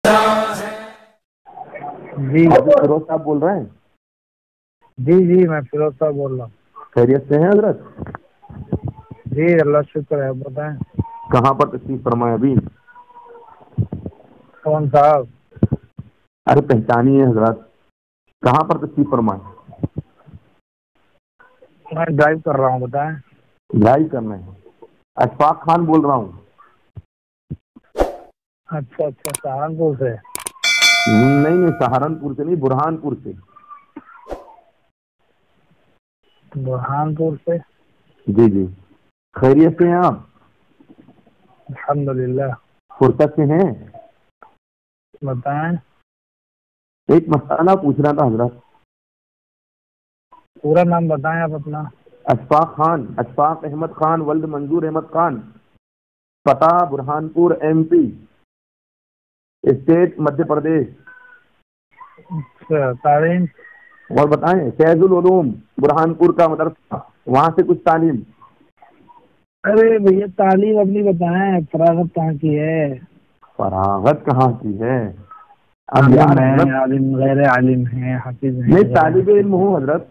جی فیروز صاحب بول رہے ہیں؟ جی میں فیروز صاحب بول رہا ہوں. خیریت سے ہیں حضرت؟ جی اللہ شکر ہے. بتائیں کہاں پر تشریف فرمائے ابھی؟ کون صاحب؟ ارے پہچانی ہے حضرت، کہاں پر تشریف فرمائے؟ میں ڈرائیو کر رہا ہوں. بتائیں. ڈرائیو کرنا ہے. اشفاق خان بول رہا ہوں. اچھا سہارنپور سے. نہیں سہارنپور سے نہیں، برہان پور سے. برہان پور سے. جی خیریت سے ہیں آپ؟ الحمدللہ. فرصت سے ہیں؟ بتائیں. ایک مسئلہ پوچھنا تھا حضرت. پورا نام بتائیں آپ اپنا. اشفاق خان، اشفاق احمد خان ولد منظور احمد خان. پتہ برہان پور MP، اسٹیٹ مدھیہ پردیش. اچھا. تعلیم؟ اور بتائیں. فیض العلوم برہان پور کا مدرسہ، وہاں سے کچھ تعلیم. ارے بھیا تعلیم اپنی بتائیں، فراغت کہاں کی ہے؟ فراغت کہاں کی ہے؟ اب عالم یار ہے، حضرت عالم غیر عالم ہے، حافظ ہے. میں طالب علم ہوں حضرت.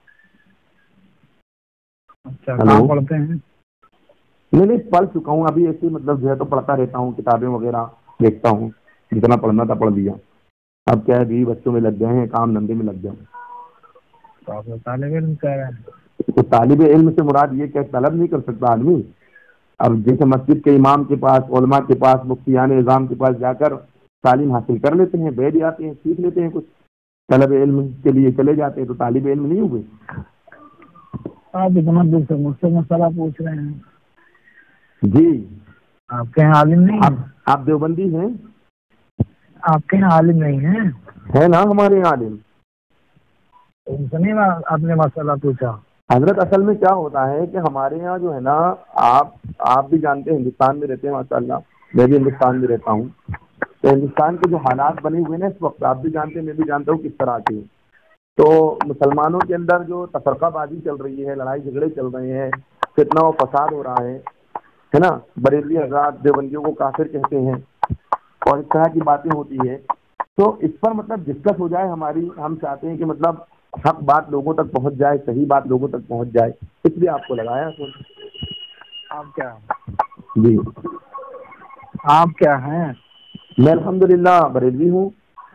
اچھا ہلو. کہاں پڑھتے ہیں؟ نہیں پڑھ چکا ہوں. ابھی ایسے مطلب جو ہے تو پڑھتا رہتا ہوں، کتابیں وغیرہ دیکھتا ہوں. جتنا پڑھنا تھا پڑھ لیا. اب کیا ہے، بیوی بچوں میں لگ گئے ہیں، کام دھندے میں لگ گئے ہیں. تو آپ طالب علم کہہ رہے ہیں. تو طالب علم سے مراد یہ کہ طلب نہیں کر سکتا آدمی. اب جیسے مسجد کے امام کے پاس، علماء کے پاس، مفتیان نظام کے پاس جا کر تعلیم حاصل کر لیتے ہیں، بیٹھ جاتے ہیں، سیکھ لیتے ہیں کچھ. طلب علم کے لیے چلے جاتے ہیں تو طالب علم نہیں ہوئے. آپ اتنا دور سے مجھ سے مسئلہ پوچھ رہے ہیں. جی. آپ کے یہاں عالم نہیں ہے؟ آپ دیوبندی ہیں؟ آپ کے یہاں عالم نہیں ہے؟ ہے نا ہمارے یہاں عالم. ان سے نہیں آپ نے مسئلہ پوچھا؟ حضرت اصل میں کیا ہوتا ہے کہ ہمارے یہاں جو ہے نا، آپ بھی جانتے ہیں ہندوستان میں رہتے ہیں ماشاء اللہ، میں بھی ہندوستان میں رہتا ہوں. تو ہندوستان کے جو حالات بنے ہوئے ہیں اس وقت آپ بھی جانتے ہیں، میں بھی جانتا ہوں کس طرح کے. تو مسلمانوں کے اندر جو تفرقہ بازی چل رہی ہے، لڑائی جھگڑے چل رہے ہیں، فتنہ و فساد ہو رہا ہے نا. بریلوی حضرات دیوبندیوں کو کافر کہتے ہیں اور اس طرح کی باتیں ہوتی ہے. تو اس پر مطلب ڈسکس ہو جائے ہماری. ہم چاہتے ہیں کہ مطلب حق بات لوگوں تک پہنچ جائے، صحیح بات لوگوں تک پہنچ جائے، اس لیے آپ کو لگایا فون. آپ کیا جی. آپ کیا ہیں؟ میں الحمدللہ بریلوی ہوں.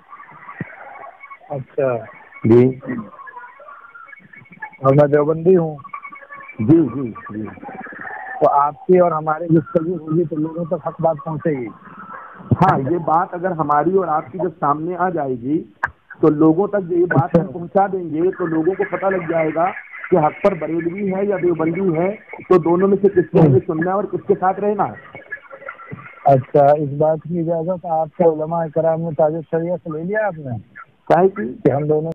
اچھا. جی. اور میں دیوبندی ہوں. جی. تو آپ کی اور ہماری گفتگو ہوگی تو لوگوں تک حق بات پہنچے گی. ہاں، یہ بات اگر ہماری اور آپ کی جب سامنے آ جائے گی تو لوگوں تک یہ بات اچھا ہم پہنچا دیں گے تو لوگوں کو پتہ لگ جائے گا کہ حق پر بریلوی ہے یا دیوبندی ہے، تو دونوں میں سے کس کو ہمیں سننا ہے اور کس کے ساتھ رہنا ہے. اچھا. اس بات کی اجازت آپ کے علماء کرام نے تاج الشریعہ سے لے لیا آپ نے کیا ہے کہ کہ ہم دونوں.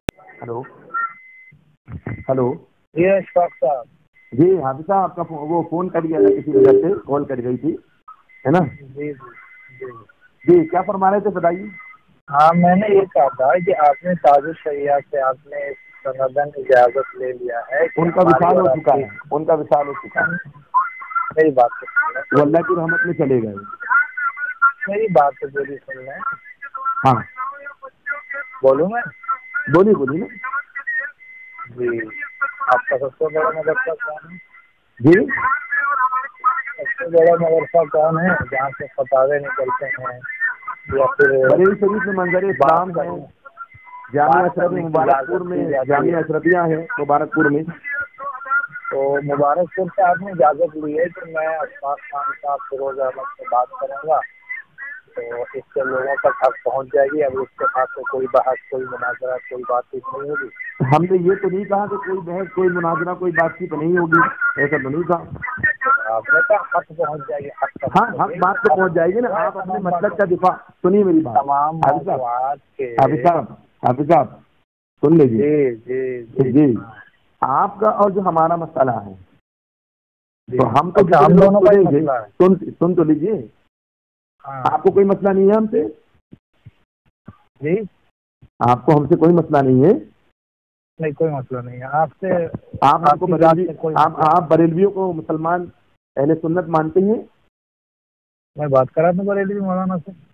ہلو. جی اشفاق صاحب. جی حافظ صاحب، آپ کا وہ فون کٹ گیا تھا، کسی وجہ سے کال کٹ گئی تھی، ہے نا. جی. جی کیا فرما رہے تھے بتائیے. ہاں میں نے یہ کہا تھا کہ آپ نے تاج الشریعہ سے آپ نے سندن اجازت لے لیا ہے کہ ان کا ہماری وصال اور ہو آپ چکا کی. ہے، ان کا وصال ہو چکا ہے. میری بات وہ اللہ کی رحمت میں چلے گئے. میری بات تو پوری سن لیں. ہاں بولوں میں؟ بولیے نا. جی. آپ کا سب سے بڑا مدرسہ کون ہے؟ جی. سب سے بڑا مدرسہ کون ہے جہاں سے فتاوے نکلتے ہیں یا پھر بریلی شریف میں منظر اسلام ہے، جامعہ بات اشرف کرنے کی مبارک پور اجازت میں دی جاتی جامعہ ہے؟ اشرفیہ ہے مبارک پور میں. تو مبارک پور سے آپ نے اجازت لی ہے کہ میں اشفاق خان صاحب فیروز احمد سے بات کروں گا تو اس سے لوگوں تک حق پہنچ جائے گی. اب اس کے پاس سے کوئی بحث، کوئی مناظرہ، کوئی بات چیت نہیں ہوگی. ہم نے یہ تو نہیں کہا کہ کوئی بحث، کوئی مناظرہ، کوئی بات چیت نہیں ہوگی، ایسا تو نہیں کہا. آپ نے کہا حق پہنچ جائے گی. ہاں حق بات تو پہنچ جائے گی نا. آپ اپنے مسلک کا دفاع سنیے میری بات. تمام حافظ موضوعات کے. صاحب سن لیجیے. جی. جی آپ کا اور جو ہمارا مسئلہ ہے جی. تو ہم تو اچھا جتنے ہم لوگ دونوں کا ہی سنیں گے. مسئلہ ہے. سن تو لیجیے. ہاں. آپ کو کوئی مسئلہ نہیں ہے ہم سے؟ جی. آپ کو ہم سے کوئی مسئلہ نہیں ہے؟ نہیں کوئی مسئلہ نہیں ہے آپ سے. آپ ہم کو کی ذات بریلوی، سے کوئی مسئلہ آپ بریلویوں کو مسلمان اہل سنت مانتے ہیں؟ میں بات کر رہا تھا بریلوی مولانا سے.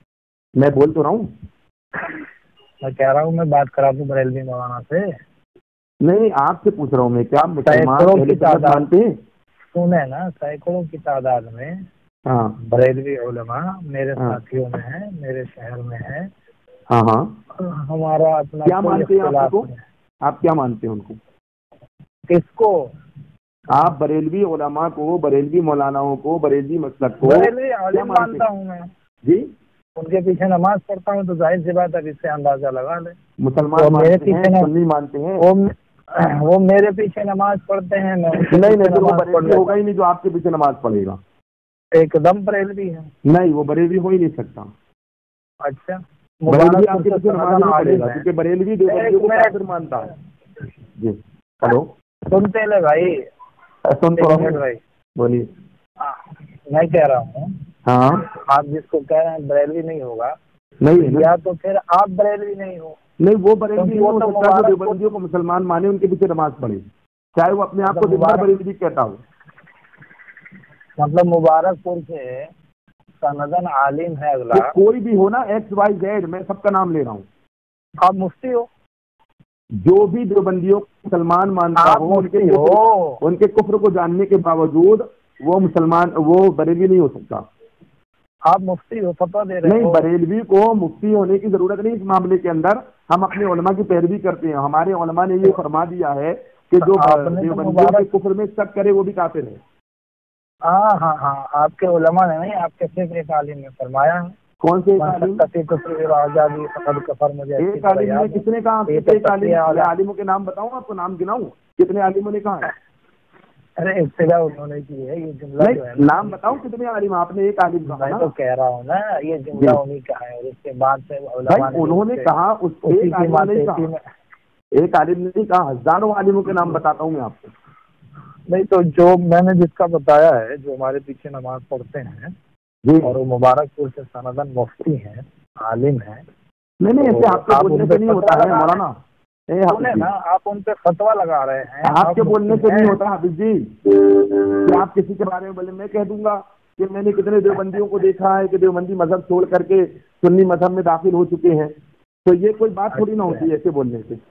میں بول تو رہا ہوں. میں کہہ رہا ہوں میں بات کرا دوں بریلوی مولانا سے. نہیں آپ سے پوچھ رہا ہوں میں, کیا مسلمان اہل سنت مانتے ہیں؟ سنے نا, سینکڑوں کی تعداد میں ہاں بریلوی علماء میرے ساتھیوں میں ہیں, میرے شہر میں ہیں. ہاں ہاں. ہمارا اپنا کیا مانتے ہیں آپ کو؟ آپ کیا مانتے ہیں ان کو؟ کس کو؟ آپ بریلوی علماء کو, بریلوی مولاناؤں کو, بریلوی مسلک کو بریلوی عالم مانتا ہوں میں. جی ان کے پیچھے نماز پڑھتا ہوں تو ظاہر سی بات ہے اس سے اندازہ لگا لیں. مسلمان مانتے ہیں, سنی مانتے ہیں. وہ میرے پیچھے نماز پڑھتے ہیں. نہیں وہ بریلوی ہوگا ہی نہیں جو آپ کے پیچھے نماز پڑھے گا. ایک دم بریلوی ہے. نہیں وہ بریلوی ہو ہی نہیں سکتا. اچھا بریلوی آپ کے پیچھے نماز نہیں پڑھے گا کیونکہ بریلوی دیوبندیوں کو کافر مانتا ہے. جی ہلو سنتے لے بھائی, سن بھائی بولیے. میں کہہ رہا ہوں ہاں آپ جس کو کہہ رہے ہیں بریلوی نہیں ہوگا, نہیں یا تو پھر آپ بریلوی نہیں ہو. نہیں وہ بریلوی نہیں ہو سکتا جو دیوبندیوں کو مسلمان مانے ان کے پیچھے نماز پڑھے, چاہے وہ اپنے آپ کو دن بھر بریلوی کہتا ہو. مطلب مبارک پور سے سندن عالم ہے اگلا, کوئی بھی ہو نا, ایکس وائی زیڈ, میں سب کا نام لے رہا ہوں. آپ مفتی ہو, جو بھی دیوبندیوں کو مسلمان مانتا ہو ان کے کفر کو جاننے کے باوجود وہ مسلمان, وہ بریلوی نہیں ہو سکتا. آپ مفتی ہو, فتویٰ دے رہے ہو. نہیں بریلوی کو مفتی ہونے کی ضرورت نہیں اس معاملے کے اندر. ہم اپنے علماء کی پیروی کرتے ہیں. ہمارے علماء نے یہ فرما دیا ہے کہ جو دیوبندیوں کے کفر میں شک کرے وہ بھی کافر ہے. ہاں ہاں ہاں, آپ کے علماء نے نہیں, آپ کے صرف ایک عالم نے فرمایا ہے. کون سے عالم؟ ایک عالم نے کس نے کہا؟ ایک عالموں کے نام بتاؤں, آپ کو نام گناؤں کتنے عالموں نے کہا ہے؟ ارے ابتدا انہوں نے کی ہے یہ جملہ جو ہے, نام بتاؤ کتنے عالم؟ آپ نے ایک عالم کہا. میں تو کہہ رہا ہوں نا یہ جملہ انہیں کا ہے, اور اس کے بعد سے انہوں نے کہا, ایک عالم نے کہا, ایک عالم نے نہیں کہا, ہزاروں عالموں کے نام بتاتا ہوں میں آپ کو. نہیں تو جو میں نے جس کا بتایا ہے, جو ہمارے پیچھے نماز پڑھتے ہیں اور وہ مبارک پور سے سندن مفتی ہیں, عالم ہیں. نہیں ایسے آپ کے بولنے سے نہیں ہوتا ہے مولانا. آپ ان پہ فتویٰ لگا رہے ہیں. آپ کے بولنے سے نہیں ہوتا حافظ جی. کہ آپ کسی کے بارے میں بولے, میں کہہ دوں گا کہ میں نے کتنے دیوبندیوں کو دیکھا ہے کہ دیوبندی مذہب چھوڑ کر کے سنی مذہب میں داخل ہو چکے ہیں, تو یہ کوئی بات تھوڑی نہ ہوتی ہے ایسے بولنے سے.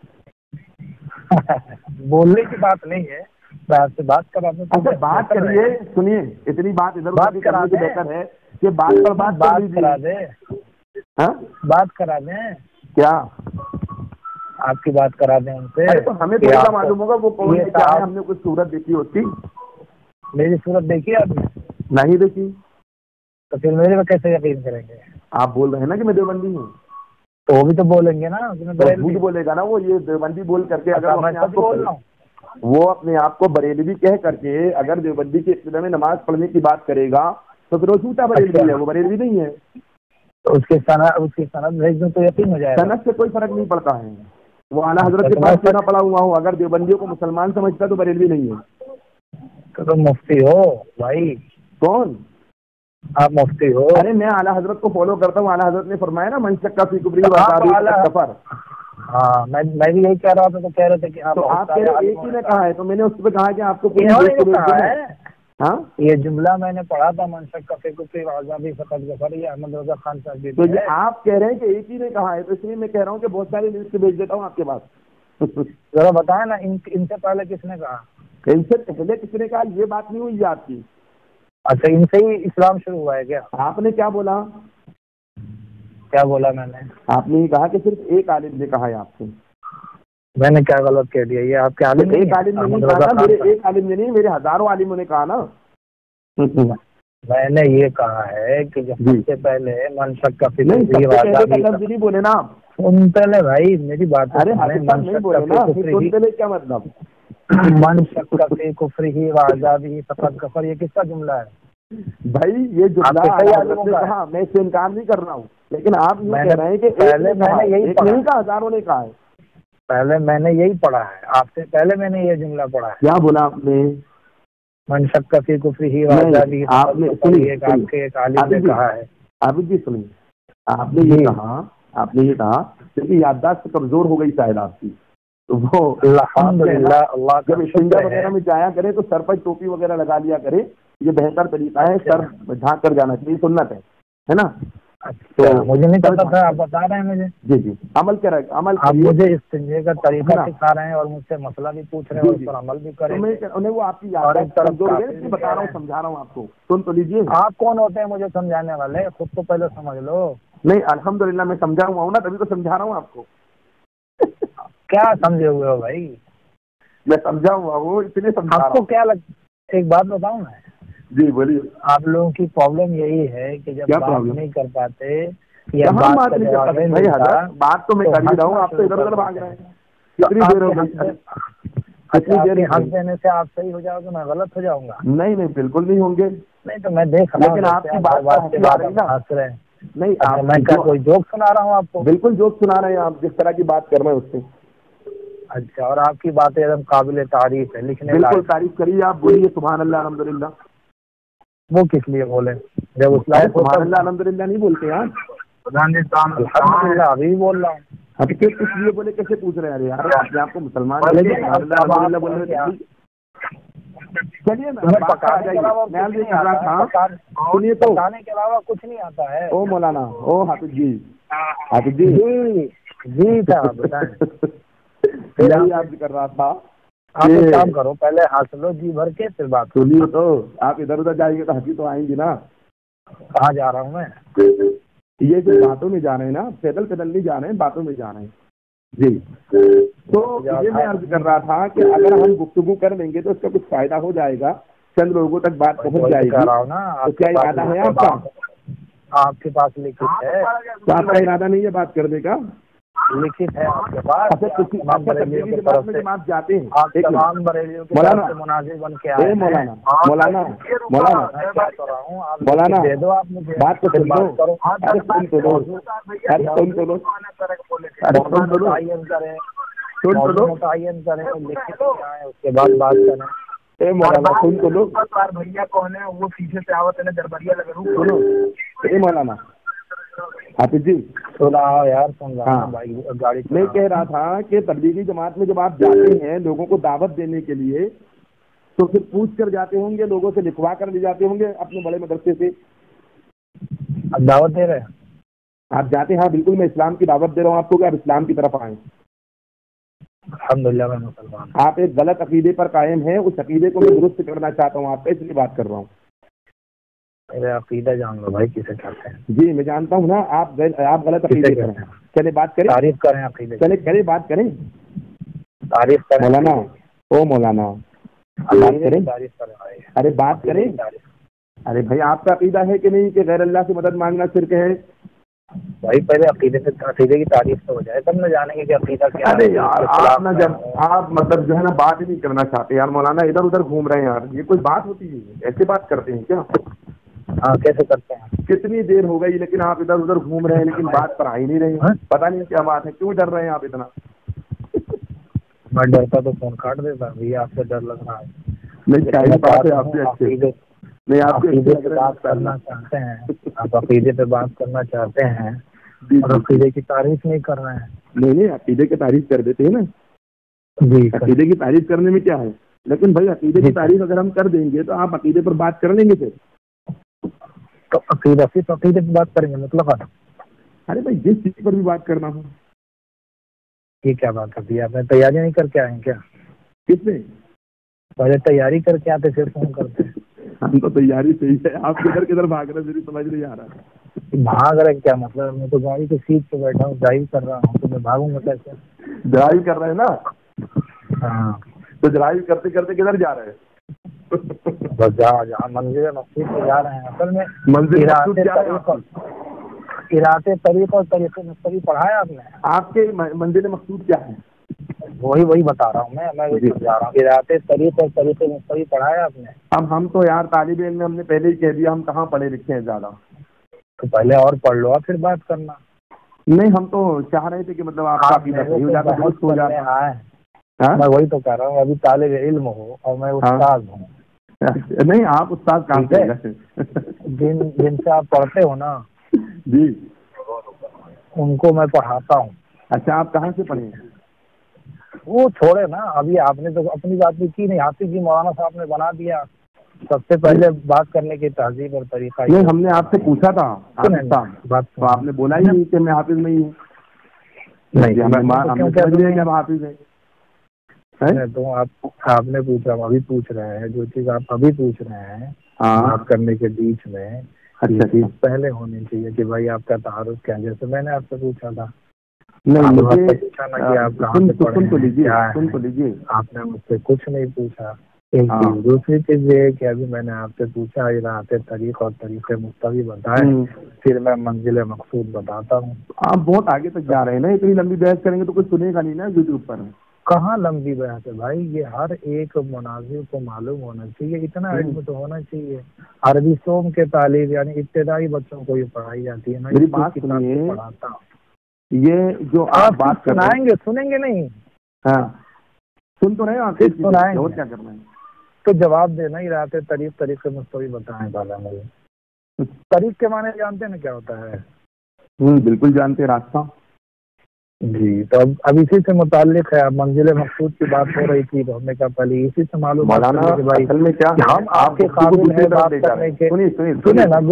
بولنے کی بات نہیں ہے, میں آپ سے بات کر رہا ہوں. اچھا بات کریے, سنیے, اتنی بات ادھر ادھر کرنے سے بہتر ہے کہ بات پر بات کرا دیں. بات کرا دیں کیا آپ کی بات کرا دیں ان سے. ہمیں تھوڑا معلوم ہوگا وہ کون ہے, کیا ہے, ہم نے کچھ صورت دیکھی ہوتی. میری صورت دیکھی آپ نے؟ نہیں دیکھی. تو پھر میرے میں کیسے یقین کریں گے؟ آپ بول رہے ہیں نا کہ میں دیوبندی ہوں, تو وہ بھی تو بولیں گے نا. جھوٹ بولے گا نا وہ, یہ دیوبندی بول کر کے اگر میں سچ بول رہا ہوں. وہ اپنے آپ کو بریلوی کہہ کر کے اگر دیوبندی کے ابتدا میں نماز پڑھنے کی بات کرے گا تو پھر وہ جھوٹا بریلوی ہے, وہ بریلوی نہیں ہے. تو اس کی سند بھیج دوں تو یقین ہو جائے گا. سند سے کوئی فرق نہیں پڑتا ہے, وہ اعلیٰ حضرت کے پاس کیوں نہ پڑا ہوا ہوں, اگر دیوبندیوں کو مسلمان سمجھتا تو بریلوی نہیں ہے. تو تم مفتی ہو بھائی. کون؟ آپ مفتی ہو. ارے میں اعلیٰ حضرت کو فالو کرتا ہوں. اعلیٰ حضرت نے فرمایا نا من شک فی کفرہ فقد کفر. ہاں میں بھی یہی کہہ رہا تھا, تو کہہ رہے تھے کہ آپ ایک ہی نے کہا ہے, تو میں نے اس پہ کہا کہ آپ کو ہاں یہ جملہ میں نے پڑھا تھا, من شک فی کفرہ فقد کفر, یہ احمد رضا خان صاحب بھی. تو یہ آپ کہہ رہے ہیں کہ ایک ہی نے کہا ہے, تو اس لیے میں کہہ رہا ہوں کہ بہت ساری لسٹ بھیج دیتا ہوں آپ کے پاس. ذرا بتائیں نا ان سے پہلے کس نے کہا؟ ان سے پہلے کس نے کہا یہ بات نہیں ہوئی آپ کی. اچھا ان سے ہی اسلام شروع ہوا ہے کیا؟ آپ نے کیا بولا؟ کیا بولا میں نے؟ آپ نے یہ کہا کہ صرف ایک عالم نے کہا ہے آپ سے. میں نے کیا غلط کہہ دیا؟ یہ آپ کے عالم ایک عالم نے نہیں کہا, میرے ایک عالم نے نہیں, میرے ہزاروں عالموں نے کہا نا. میں نے یہ کہا ہے کہ جب سب سے پہلے من شک کا لفظ نہیں بولے نا. سنتے لے بھائی میری بات. ارے نہیں بولے نا, سنتے لے کیا مطلب؟ من شک کا فی کفرہ وعذابہ فقد کفر, یہ کس کا جملہ ہے بھائی؟ یہ جملہ کہا, میں اس سے انکار نہیں کر رہا ہوں, لیکن آپ یہ کہہ رہے ہیں کہ پہلے میں نے یہی نہیں کہا, ہزاروں نے کہا ہے. پہلے میں نے یہی پڑھا ہے, آپ سے پہلے میں نے یہ جملہ پڑھا ہے. کیا بولا آپ نے؟ من شک فی کفرہ وعذابہ. آپ نے ایک عالم نے کہا ہے. عابد جی سنیے, آپ نے یہ کہا, آپ نے یہ کہا کیونکہ یادداشت کمزور ہو گئی شاید آپ کی, تو وہ الحمدللہ اللہ جب استنجا وغیرہ میں جایا کرے تو سر پر ٹوپی وغیرہ لگا لیا کرے, یہ بہتر طریقہ ہے. سر ڈھانک کر جانا چاہیے, سنت ہے نا. اچھا مجھے نہیں پتا تھا، آپ بتا رہے ہیں مجھے. جی جی عمل کریں، عمل آپ مجھے استنجے کا طریقہ سکھا رہے ہیں اور مجھ سے مسئلہ بھی پوچھ رہے ہیں اور اس پر عمل بھی کریں. انہیں وہ آپ کی یاد کمزور ہے، اس لیے بتا رہا ہوں، سمجھا رہا ہوں آپ کو. سن تو لیجیے. آپ کون ہوتے ہیں مجھے سمجھانے والے؟ خود تو پہلے سمجھ لو. نہیں الحمدللہ میں سمجھا ہوا ہوں نا، تبھی تو سمجھا رہا ہوں آپ کو. کیا سمجھے ہوئے ہو بھائی؟ میں سمجھا ہوا ہوں اس لیے سمجھا رہا ہوں. آپ کو کیا ایک بات بتاؤں میں. جی بولیے. آپ لوگوں کی پرابلم یہی ہے کہ جب بات نہیں کر پاتے یا بات نہیں کر پاتے بھائی. حضرت بات تو میں کر ہی رہا ہوں، آپ تو ادھر ادھر بھاگ رہے ہیں. کتنی دیر ہو گئی؟ کتنی دیر ہنس دینے سے آپ صحیح ہو جاؤ گے، میں غلط ہو جاؤں گا؟ نہیں نہیں بالکل نہیں ہوں گے. نہیں تو میں دیکھ رہا ہوں، لیکن آپ کی بات ہنس رہے ہیں. نہیں میں کیا کوئی جوک سنا رہا ہوں آپ کو؟ بالکل جوک سنا رہے ہیں آپ، جس طرح کی بات کر رہے ہیں اس سے. اچھا، اور آپ کی باتیں ایک دم قابل تعریف ہے، لکھنے بالکل تعریف کریے آپ. بولیے سبحان اللہ الحمدللہ. وہ کس لیے بولے جب اس لائق ہو؟ سبحان اللہ الحمدللہ نہیں بولتے آپ؟ الحمدللہ ابھی بول رہا ہوں. ابھی کس لیے بولے؟ کیسے پوچھ رہے ہیں یار؟ اپنے آپ کو مسلمان الحمدللہ بول رہے ہیں. چلیے نا بات آ جائیے. میں یہ کر رہا تھا، سنیے تو. پکانے کے علاوہ کچھ نہیں آتا ہے. او مولانا، او حافظ جی، حافظ جی جی صاحب بتائیں. یہی آپ کر رہا تھا. آپ ایک کام کرو، پہلے ہنس لو جی بھر کے، پھر بات سنیے تو. آپ ادھر ادھر جائیں گے تو ہنسی تو آئیں گی نا. کہاں جا رہا ہوں میں؟ یہ جو باتوں میں جا رہے ہیں نا، پیدل پیدل نہیں جا رہے ہیں، باتوں میں جا رہے ہیں. جی تو یہ میں عرض کر رہا تھا کہ اگر ہم گفتگو کر لیں گے تو اس کا کچھ فائدہ ہو جائے گا، چند لوگوں تک بات پہنچ جائے گی. تو کیا ارادہ ہے آپ کا؟ آپ کے پاس لکھت ہے؟ تو آپ کا ارادہ نہیں ہے بات کرنے کا؟ لکھت ہے آپ کے پاس؟ تبلیغی جماعت میں جب آپ جاتے ہیں، آپ تمام بریلیوں کے طرف سے مناظر بن کے آئے ہیں. مولانا مولانا دے دو آپ مجھے. بات تو سن لو. ارے سن تو لو. ارے سن تو لو. متعین کریں، متعین کریں، لکھت کیا ہے، اس کے بعد بات کریں. اے مولانا سن تو لو. بھیا کون ہے وہ پیچھے سے آوت ہے دربریا لگا. سنو اے مولانا حافظ جی. یار سن رہا ہوں بھائی، گاڑی. میں کہہ رہا تھا کہ تبلیغی جماعت میں جب آپ جاتے ہیں لوگوں کو دعوت دینے کے لیے، تو پھر پوچھ کر جاتے ہوں گے، لوگوں سے لکھوا کر لے جاتے ہوں گے اپنے بڑے مدرسے سے. اب دعوت دے رہے ہیں آپ جاتے ہیں؟ ہاں بالکل، میں اسلام کی دعوت دے رہا ہوں آپ کو کہ آپ اسلام کی طرف آئیں. الحمدللہ میں مسلمان. آپ ایک غلط عقیدے پر قائم ہیں، اس عقیدے کو میں درست کرنا چاہتا ہوں آپ کا، اس لیے بات کر رہا ہوں. میرے عقیدہ جان لو بھائی کسے کہتے ہیں. جی میں جانتا ہوں نا، آپ غلط عقیدے پر ہیں. چلے بات کریں، تعریف کریں عقیدے. چلے کریں بات کریں، تعریف کریں مولانا. او مولانا بات کریں. تعریف کریں. ارے بات کریں. ارے بھائی آپ کا عقیدہ ہے کہ نہیں کہ غیر اللہ سے مدد مانگنا شرک ہے؟ بھائی پہلے عقیدے کی تعریف تو ہو جائے تب نہ جانے گے کہ عقیدہ کیا ہے. ارے یار آپ نا، جب آپ مطلب جو ہے نا بات ہی نہیں کرنا چاہتے یار مولانا، ادھر ادھر گھوم رہے ہیں یار. یہ کوئی بات ہوتی ہے؟ ایسے بات کرتے ہیں کیا؟ ہاں کیسے کرتے ہیں؟ کتنی دیر ہو گئی لیکن آپ ادھر ادھر گھوم رہے ہیں، لیکن بات پر آ ہی نہیں رہے ہیں. پتہ نہیں کیا بات ہے، کیوں ڈر رہے ہیں آپ اتنا؟ میں ڈرتا تو فون کاٹ دیتا. بھیا آپ سے ڈر لگ رہا ہے. نہیں کیا بات ہے آپ سے اچھے. نہیں آپ عقیدے پہ بات کرنا چاہتے ہیں، آپ عقیدے پہ بات کرنا چاہتے ہیں اور عقیدے کی تعریف نہیں کر رہے ہیں. نہیں عقیدے کی تعریف کر دیتے ہیں نا. جی عقیدے کی تعریف کرنے میں کیا ہے، لیکن بھائی عقیدے کی تعریف اگر ہم کر دیں گے تو آپ عقیدے پر بات کر لیں گے پھر. تو عقیدہ صرف عقیدے پہ بات کریں گے مطلب؟ ارے بھائی جس چیز پر بھی بات کرنا ہو. یہ کیا بات ہے؟ آپ نے تیاری نہیں کر کے آئے ہیں کیا؟ کس میں؟ پہلے تیاری کر کے آتے پھر فون کرتے ہیں. ہم تو تیاری صحیح ہے، آپ کدھر کدھر بھاگ رہے ہیں میری سمجھ نہیں آ رہا. بھاگ رہے کیا مطلب؟ میں تو گاڑی کی سیٹ پہ بیٹھا ہوں، ڈرائیو کر رہا ہوں، تو میں بھاگوں گا کیسے؟ ڈرائیو کر رہے ہیں نا؟ ہاں تو ڈرائیو کرتے کرتے کدھر جا رہے ہیں؟ بس جہاں منزل مقصود پہ جا رہے ہیں. اصل میں منزل مقصود کیا ہے؟ ارادے طریق اور طریقے مستقل پڑھایا آپ نے؟ آپ کے منزل مقصود کیا ہے؟ وہی بتا رہا ہوں میں وہی سمجھا رہا ہوں. ارادے طریق اور طریقے مستقل پڑھایا آپ نے؟ اب ہم تو یار طالب علم، ہم نے پہلے ہی کہہ دیا ہم کہاں پڑھے لکھے ہیں زیادہ. تو پہلے اور پڑھ لو پھر بات کرنا. نہیں ہم تو چاہ رہے تھے کہ مطلب آپ کا عقیدہ صحیح ہو جاتا، درست ہو جاتا. میں وہی تو کہہ رہا ہوں، ابھی طالب علم ہو اور میں استاد ہوں. نہیں آپ استاد کام کریں. جن سے آپ پڑھتے ہو نا جی ان کو میں پڑھاتا ہوں. اچھا آپ کہاں سے پڑھے ہیں؟ وہ چھوڑے نا، ابھی آپ نے تو اپنی بات بھی کی نہیں. حافظ جی مولانا صاحب نے بنا دیا. سب سے پہلے بات کرنے کی تہذیب اور طریقہ نہیں، ہم نے آپ سے پوچھا تھا بات تو آپ نے بولا ہی نہیں کہ میں حافظ نہیں ہوں. نہیں جب حافظ ہے تو آپ نے پوچھا، ہم ابھی پوچھ رہے ہیں جو چیز آپ ابھی پوچھ رہے ہیں بات کرنے کے بیچ میں یہ چیز پہلے ہونی چاہیے کہ بھائی آپ کا تعارف کیا، جیسے میں نے آپ سے پوچھا تھا. نہیں مجھے پوچھا نا کہ آپ کہاں سے پڑھے ہیں، کیا ہے، آپ نے مجھ سے کچھ نہیں پوچھا. ایک چیز. دوسری چیز یہ ہے کہ ابھی میں نے آپ سے پوچھا راحت طریق اور طریقے مستوی بتائیں، پھر میں منزل مقصود بتاتا ہوں. آپ بہت آگے تک جا رہے ہیں نا، اتنی لمبی بحث کریں گے تو کچھ سنے گا نہیں نا یوٹیوب پر. کہاں لمبی بحث ہے بھائی، یہ ہر ایک مناظر کو معلوم ہونا چاہیے، اتنا علم تو ہونا چاہیے. عربی سوم کے تعلیم یعنی ابتدائی بچوں کو یہ پڑھائی جاتی ہے. میں میری بات سنیے، پڑھاتا ہوں. یہ جو آپ بات سنائیں گے، سنیں گے نہیں؟ ہاں سن تو رہے ہیں آپ، سنائیں اور کیا کرنا ہے تو جواب دینا ہی رہتے. طریق مستوی بتائیں پہلے مجھے. طریق کے معنی جانتے ہیں نا کیا ہوتا ہے؟ بالکل جانتے، راستہ. جی تو اب اسی سے متعلق ہے. منزل مقصود کی بات ہو رہی تھی تو ہم نے کہا پہلے اسی سے معلومات مولانا اصل میں کیا ہم آپ کے قابل ہیں بات کرنے کے. سنیں نا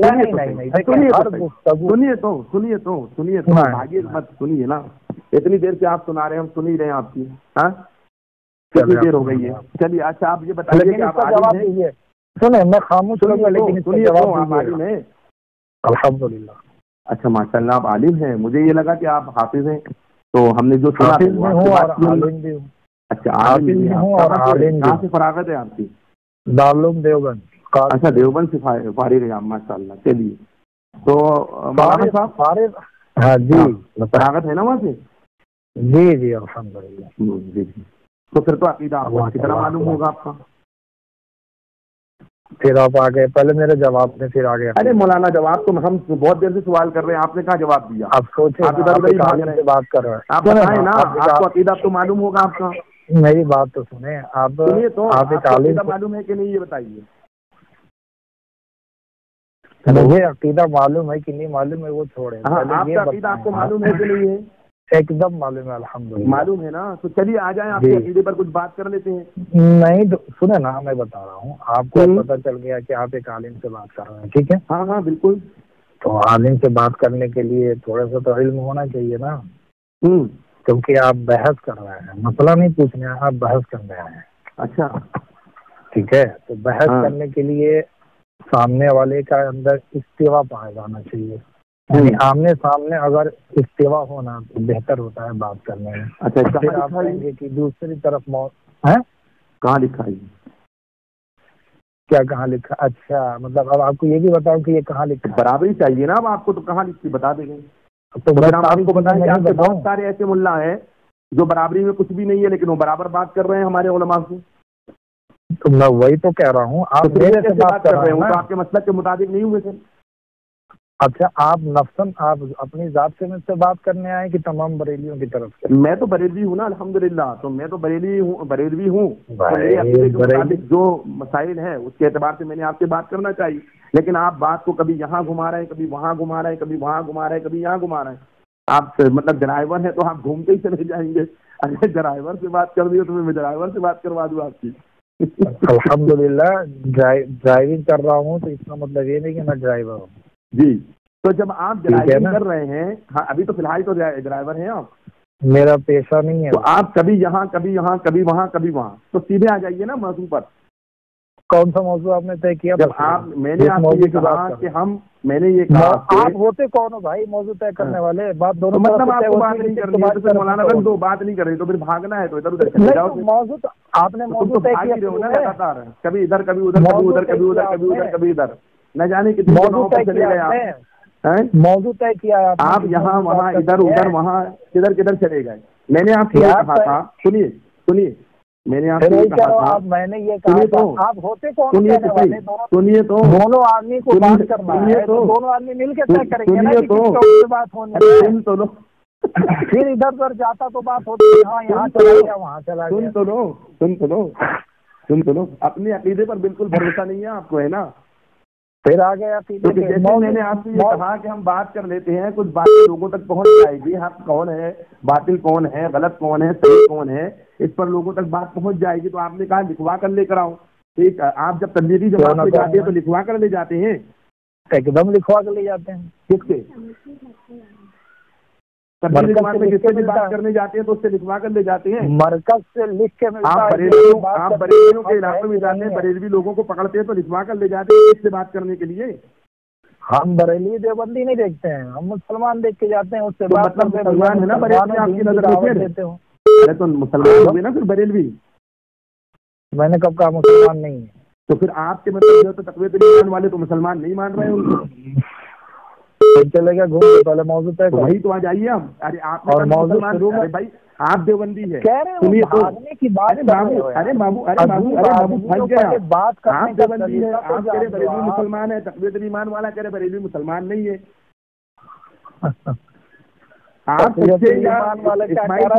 سنیے نا، اتنی دیر سے آپ سنا رہے ہیں، ہم سن ہی رہے ہیں آپ کی. ہاں کتنی دیر ہو گئی ہے؟ چلیے اچھا آپ یہ بتائیے کہ آپ عالم ہیں. سنیں میں خاموش ہوں گا لیکن آپ عالم ہیں. الحمدللہ. اچھا ماشاء اللہ آپ عالم ہیں. مجھے یہ لگا کہ آپ حافظ ہیں، تو ہم نے جو سنا ہوں. اچھا عالم بھی ہوں اور عالم. کہاں سے فراغت ہے آپ کی؟ دارالعلوم دیوبند. اچھا دیوبند سے فارغ ہیں آپ، ماشاء اللہ. چلیے تو مولانا صاحب فارغ. ہاں جی فراغت ہے نا وہاں سے؟ جی الحمدللہ. جی تو پھر تو عقیدہ آپ کو اچھی طرح معلوم ہوگا آپ کا. پھر آپ آگے، پہلے میرے جواب میں پھر آگے. ارے مولانا جواب تو ہم بہت دیر سے سوال کر رہے ہیں، آپ نے کہاں جواب دیا؟ آپ سوچیں، آپ بات کر رہے ہیں. آپ بتائیں نا، آپ کو عقیدہ تو معلوم ہوگا آپ کا. میری بات تو سنیں آپ. سنیے تو آپ کو عقیدہ معلوم ہے کہ نہیں یہ بتائیے. مجھے عقیدہ معلوم ہے کہ نہیں معلوم ہے وہ چھوڑیں. آپ کا عقیدہ آپ کو معلوم ہے کہ نہیں ہے؟ ایک دم معلوم ہے الحمدللہ. معلوم ہے نا، تو چلیے آ جائیں آپ کے عقیدے پر کچھ بات کر لیتے ہیں. نہیں سنیں نا، میں بتا رہا ہوں آپ کو پتہ چل گیا کہ آپ ایک عالم سے بات کر رہے ہیں، ٹھیک ہے؟ ہاں بالکل. تو عالم سے بات کرنے کے لیے تھوڑا سا تو علم ہونا چاہیے نا. کیونکہ آپ بحث کر رہے ہیں، مسئلہ نہیں پوچھنے ہیں، آپ بحث کرنے آئے ہیں. اچھا ٹھیک ہے، تو بحث کرنے کے لیے سامنے والے کا اندر استوا پایا جانا چاہیے. یعنی آمنے سامنے اگر استوا ہونا تو بہتر ہوتا ہے بات کرنے میں. اچھا پھر آپ کہیں گے کہ دوسری طرف کہاں لکھا ہے؟ کیا کہاں لکھا؟ اچھا مطلب اب آپ کو یہ بھی بتاؤ کہ یہ کہاں لکھا ہے. برابری چاہیے نا اب آپ کو، تو کہاں لکھی بتا دیں گے. تو آپ کو بتائیں کہ آپ کے بہت سارے ایسے ملا ہیں جو برابری میں کچھ بھی نہیں ہے لیکن وہ برابر بات کر رہے ہیں ہمارے علماء سے. تو میں وہی تو کہہ رہا ہوں، آپ میرے سے بات کر رہے ہیں تو آپ کے مسلک کے مطابق نہیں ہوئے تھے. اچھا آپ نفساً آپ اپنی ذات سے مجھ سے بات کرنے آئے کہ تمام بریلیوں کی طرف سے؟ میں تو بریلوی ہوں نا الحمدللہ. تو میں تو بریلوی ہوں. میرے عقیدے کے مطابق جو مسائل ہیں اس کے اعتبار سے میں نے آپ سے بات کرنا چاہیے. لیکن آپ بات کو کبھی یہاں گھما رہے ہیں، کبھی وہاں گھما رہے ہیں، کبھی وہاں گھما رہے ہیں، کبھی یہاں گھما رہے ہیں. آپ مطلب ڈرائیور ہیں تو آپ گھومتے ہی چلے جائیں گے. اگر ڈرائیور سے بات کر دی تو میں ڈرائیور سے بات کروا دوں آپ کی. الحمدللہ ڈرائیونگ کر رہا ہوں تو اس کا مطلب یہ نہیں کہ میں ڈرائیور ہوں. جی تو جب آپ ڈرائیونگ کر رہے ہیں، ہاں ابھی تو فی الحال تو ڈرائیور ہیں آپ. میرا پیشہ نہیں ہے. تو آپ کبھی یہاں کبھی یہاں کبھی وہاں کبھی وہاں، تو سیدھے آ جائیے نا موضوع پر. کون سا موضوع آپ نے طے کیا؟ جب آپ میں نے آپ کو یہ کہا کہ میں نے یہ کہا آپ ہوتے کون ہو بھائی موضوع طے کرنے والے؟ بات دونوں مطلب آپ کو بات نہیں کرنی ہے تو پھر مولانا بن دو بات نہیں کر رہی تو پھر بھاگنا ہے تو ادھر ادھر چلے جاؤ. موضوع آپ نے موضوع طے کیا لگاتار کبھی ادھر کبھی ادھر کبھی ادھر کبھی ادھر کبھی ادھر کبھی ادھر، نہ جانے کتنے موضوع طے کیا آپ. موضوع طے کیا آپ یہاں وہاں ادھر ادھر وہاں کدھر کدھر چلے گئے. میں نے آپ سے یہ کہا تھا، سنیے میں نے آپ سے یہ کہا تھا، میں نے یہ کہا تھا آپ ہوتے کون؟ سنیے تو دونوں آدمی کو بات کرنا ہے تو دونوں آدمی مل کے طے کریں گے نا کہ کس ٹاپک پہ بات ہونی ہے. سن تو لو، پھر ادھر ادھر جاتا تو بات ہوتی ہے، ہاں یہاں چلا گیا وہاں چلا گیا. سن تو لو اپنے عقیدے پر بالکل بھروسہ نہیں ہے آپ کو، ہے نا؟ پھر آ گیا. میں نے آپ سے یہ کہا کہ ہم بات کر لیتے ہیں، کچھ باتیں لوگوں تک پہنچ جائے گی. حق کون ہے، باطل کون ہے، غلط کون ہے، صحیح کون ہے، اس پر لوگوں تک بات پہنچ جائے گی. تو آپ نے کہا لکھوا کر لے کر آؤ. ٹھیک ہے، آپ جب تبلیغی جماعت میں جاتے ہیں تو لکھوا کر لے جاتے ہیں؟ ایک دم لکھوا کر لے جاتے ہیں. کس سے؟ تبلیغی جماعت میں جس سے بھی بات کرنے جاتے ہیں تو اس سے لکھوا کر لے جاتے ہیں. مرکز سے لکھ کے آپ بریلویوں کے علاقے میں جاتے ہیں، بریلوی لوگوں کو پکڑتے ہیں تو لکھوا کر لے جاتے ہیں اس سے بات کرنے کے لیے. ہم بریلی دیوبندی نہیں دیکھتے ہیں، ہم مسلمان دیکھ کے جاتے ہیں، اس سے بات مطلب مسلمان ہے نا بریلوی آپ کی نظر میں؟ ارے تو مسلمان ہوئے نا پھر بریلوی. میں نے کب کہا مسلمان نہیں ہے؟ تو پھر آپ کے مطلب جو تقویت ایمان والے تو مسلمان نہیں مان رہے ہیں ان کو. چلے گیا گھوم کے پہلے موضوع طے کرو. وہی تو آ جائیے ہم. ارے آپ اور موضوع شروع میں بھائی آپ دیوبندی ہے کہہ رہے ہیں بھاگنے کی بات. ارے بابو پھنس گیا. آپ دیوبندی ہے، آپ کہہ رہے بریلوی مسلمان ہے، تقویت ایمان والا کہہ رہے بریلوی مسلمان نہیں ہے. آپ ایمان والے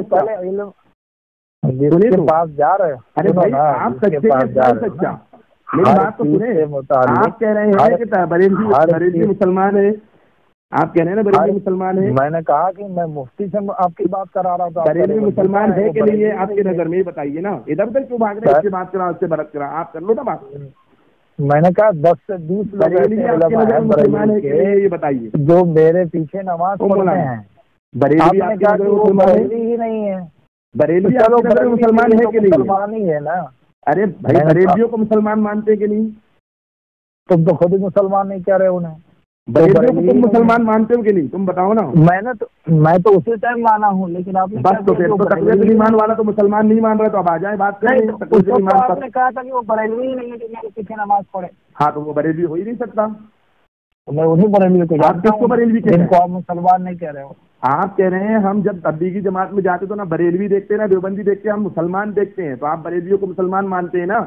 کے پاس جا رہے ہیں. ارے بھائی آپ سچے سچا میری بات تو سنیں. آپ کہہ رہے ہیں کہ بریلوی مسلمان ہے، آپ کہہ رہے ہیں نا بریلوی مسلمان ہے. میں نے کہا کہ میں مفتی سے آپ کی بات کرا رہا تھا. بریلوی مسلمان ہے کہ نہیں ہے آپ کی نظر میں یہ بتائیے نا. ادھر ادھر کیوں بھاگ رہے ہیں؟ اس سے بات کرا، اس سے برت کرا، آپ کر لو نا بات. میں نے کہا 10 سے 20 مسلمان ہے کہ نہیں یہ بتائیے. جو میرے پیچھے نماز پڑھتے ہیں بریلوی ہی نہیں ہے. بریلوی مسلمان ہے کہ نہیں؟ مسلمان ہی ہے نا. ارے بھائی بریلویوں کو مسلمان مانتے کہ نہیں؟ تم تو خود ہی مسلمان نہیں کہہ رہے انہیں. بریلویوں کو تم مسلمان مانتے ہو کہ نہیں؟ تم بتاؤ نا. میں تو اسی ٹائم مانا ہوں، لیکن آپ نے بس تو پھر تو تقویت ایمان والا تو مسلمان نہیں مان رہا. تو اب آ جائیں بات کریں. آپ نے کہا تھا کہ وہ بریلوی ہی نہیں ہے کہ میرے پیچھے نماز پڑھے. ہاں تو وہ بریلوی ہو ہی نہیں سکتا. میں انہیں بریلوی کو جانتا ہوں بریلوی جن کو آپ مسلمان نہیں کہہ رہے ہو. آپ کہہ رہے ہیں ہم جب تبلیغی جماعت میں جاتے تو نہ بریلوی دیکھتے ہیں نہ دیوبندی دیکھتے ہیں، ہم مسلمان دیکھتے ہیں. تو آپ بریلویوں کو مسلمان مانتے ہیں نا.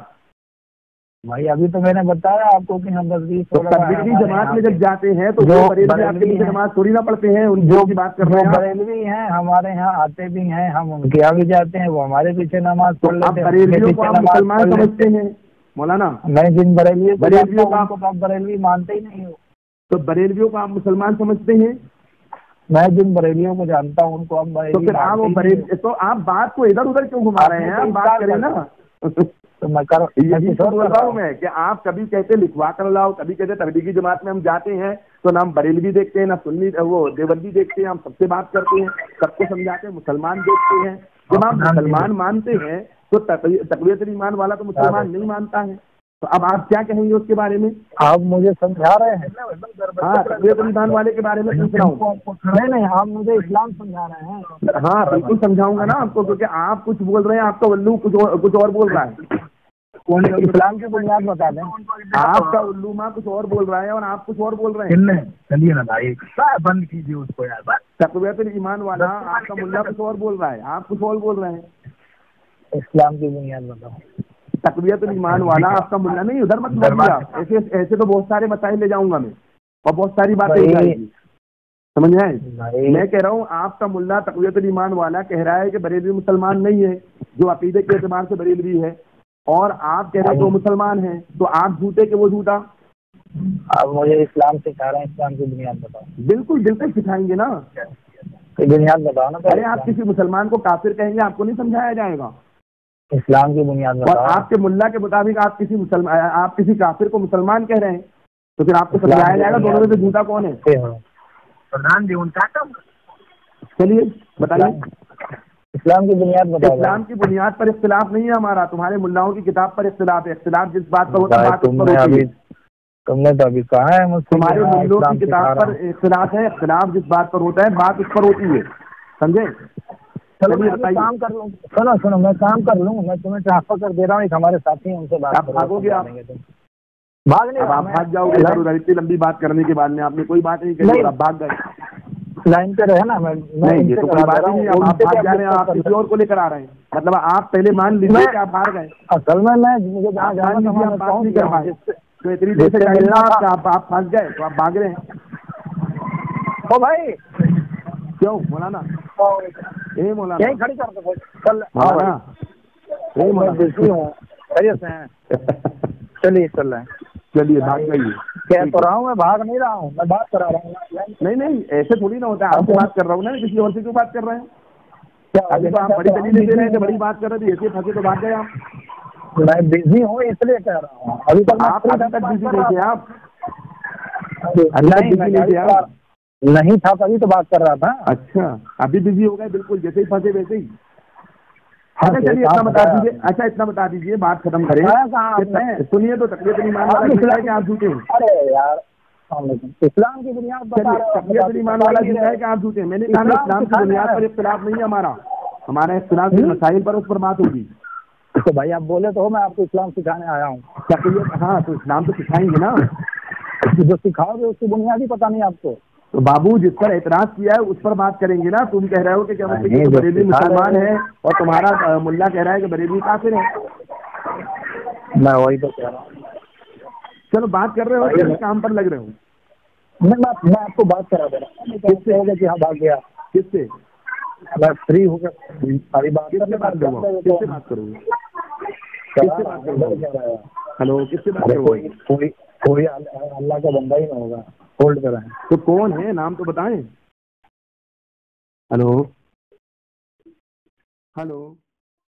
بھائی ابھی تو میں نے بتایا آپ کو کہ ہم تبلیغی جماعت میں جب جاتے ہیں تو جو بریلوی آپ کے پیچھے نماز تھوڑی نہ پڑھتے ہیں. ان جو کی بات کر رہے ہیں بریلوی ہیں ہمارے یہاں آتے بھی ہیں، ہم ان کے یہاں بھی جاتے ہیں، وہ ہمارے پیچھے نماز پڑھ لیتے ہیں. بریلویوں کو آپ مسلمان سمجھتے ہیں مولانا؟ میں جن بریلویوں کو آپ بریلوی مانتے ہی نہیں ہو. تو بریلویوں کو آپ مسلمان سمجھتے ہیں؟ میں جن بریلویوں کو جانتا ہوں ان کو ہم تو پھر آپ بات کو ادھر ادھر کیوں گھما رہے ہیں؟ آپ بات کریں نا. تو میں بول رہا ہوں میں کہ آپ کبھی کہتے لکھوا کر لاؤ، کبھی کہتے تبلیغی جماعت میں ہم جاتے ہیں تو نہ ہم بریلوی دیکھتے ہیں نہ سنی وہ دیوبندی دیکھتے ہیں. ہم سب سے بات کرتے ہیں، سب کو سمجھاتے ہیں، مسلمان دیکھتے ہیں. جب آپ مسلمان مانتے ہیں تو تقویت ایمان والا تو مسلمان نہیں مانتا ہے. تو اب آپ کیا کہیں گے اس کے بارے میں؟ آپ مجھے سمجھا رہے ہیں. ہاں تقویت ایمان والے کے بارے میں پوچھ رہا ہوں. نہیں آپ مجھے اسلام سمجھا رہے ہیں. ہاں بالکل سمجھاؤں گا نا آپ کو، کیونکہ آپ کچھ بول رہے ہیں، آپ کا الو کچھ اور بول رہا ہے. اسلام کی بنیاد بتا دیں. آپ کا علوما کچھ اور بول رہا ہے اور آپ کچھ اور بول رہے ہیں. چلیے نا بھائی بند کیجیے اس کو یار. تقویت ایمان والا آپ کا ملا کچھ اور بول رہا ہے، آپ کچھ اور بول رہے ہیں. اسلام کی بنیاد بتاؤ. تقویت ایمان والا آپ کا ملا نہیں. ادھر مت بولیے. ایسے تو بہت سارے مسائل لے جاؤں گا میں اور بہت ساری باتیں ہو جائیں گی. سمجھ آئے؟ میں کہہ رہا ہوں آپ کا ملا تقویت ایمان والا کہہ رہا ہے کہ بریلوی مسلمان نہیں ہے، جو عقیدے کے اعتبار سے بریلوی ہے، اور آپ کہہ رہے ہیں کہ وہ مسلمان ہیں. تو آپ جھوٹے کہ وہ جھوٹا؟ آپ مجھے اسلام سکھا رہے ہیں، اسلام کی بنیاد بتاؤ. بالکل بالکل سکھائیں گے نا. بنیاد بتاؤ نا. ارے آپ کسی مسلمان کو کافر کہیں گے، آپ کو نہیں سمجھایا جائے گا. اسلام کی بنیاد بتاؤ. اور آپ کے ملا کے مطابق آپ کسی کافر کو مسلمان کہہ رہے ہیں، تو پھر آپ کو سمجھایا جائے گا دونوں میں سے جھوٹا کون ہے. چلیے بتائیے. اسلام کی بنیاد بتاؤ. اسلام کی بنیاد پر اختلاف نہیں ہے ہمارا، تمہارے ملاؤں کی کتاب پر اختلاف ہے. اختلاف جس بات پر ہوتا ہے بات اس پر ہوتی ہے. تم نے تو ابھی کہا ہے تمہارے ملوں کی کتاب پر اختلاف ہے. اختلاف جس بات پر ہوتا ہے بات اس پر ہوتی ہے. سمجھے؟ چلو میں کام کر لوں. سنو میں کام کر لوں. میں تمہیں ٹرانسفر کر دے رہا ہوں. ایک ہمارے ساتھی ہیں ان سے بات کرو. بھاگو گے آپ؟ بھاگ نہیں. آپ بھاگ جاؤ گے ادھر اتنی لمبی بات کرنے کے بعد میں. آپ نے کوئی بات نہیں کہی، آپ بھاگ گئے. لائن پہ رہے نا. نہیں یہ تو کوئی بات نہیں. آپ بھاگ جا رہے ہیں، آپ کسی اور کو لے کر آ رہے ہیں. مطلب آپ پہلے مان لیجیے کہ آپ ہار گئے. اصل میں مجھے جہاں جانا تھا آپ بات نہیں کر پائے. تو اتنی دیر سے آپ پھنس گئے تو آپ بھاگ رہے ہیں. او بھائی کیوں مولانا؟ مولانا یہیں کھڑی کر دو. چل مولانا میں بزی ہوں. خیریت سے ہیں؟ چلیے چل رہے ہیں. چلیے بھاگ جائیے. کہہ تو رہا ہوں میں بھاگ نہیں رہا ہوں. میں بات کرا رہا ہوں. نہیں ایسے تھوڑی نہ ہوتا ہے. آپ سے بات کر رہا ہوں نا، کسی اور سے کیوں بات کر رہے ہیں؟ ابھی تو آپ بڑی دلیلیں دے رہے تھے، بڑی بات کر رہے تھے، ایسے پھنسے تو بھاگ گئے آپ. मैं बिजी हूँ इसलिए कह रहा हूँ, अभी तक आप अभी तक बिजी नहीं थे आप? नहीं था तभी तो बात कर रहा था। अच्छा, अभी बिजी हो गए बिल्कुल, जैसे ही फंसे वैसे ही। हाँ, अच्छा चलिए इतना बता दीजिए, अच्छा इतना बता दीजिए, बात खत्म करें। सुनिए तो तकलीफ ईमान वाला झूठा है कि आप झूठे हैं? अरे यार इस्लाम की बुनियाद बता रहे हो। तकलीफ ईमान वाला झूठा है कि आप झूठे हैं? मैंने कहा ना इस्लाम की बुनियाद पर इख्तिलाफ नहीं है हमारा इख्तिलाफ सिर्फ मसाइल पर, उस पर बात होगी। तो भाई आप बोले तो हो मैं आपको इस्लाम सिखाने आया हूँ। हाँ तो इस्लाम तो सिखाएंगे ना, जो सिखाओगे उसकी बुनियाद ही पता नहीं आपको। तो बाबू जिस पर एतराज किया है उस पर बात करेंगे ना। तुम कह रहे हो कि क्या मतलब ये तो बरेली मुसलमान है और तुम्हारा मुल्ला कह रहा है कि बरेली काफिर है। मैं वही तो कह रहा हूँ। चलो बात कर रहे हो तो काम पर लग रहे हो। मैं आपको बात करा दे रहा हूँ। किससे होगा कि हाँ भाग गया? किससे? मैं फ्री हो गया सारी बात किससे बात करोगे? किससे बात करोगे? हेलो, किससे बात करोगे? कोई अल्लाह का बंदा ही ना होगा। होल्ड कर रहे हैं तो कौन है, नाम तो बताएं। Hello hello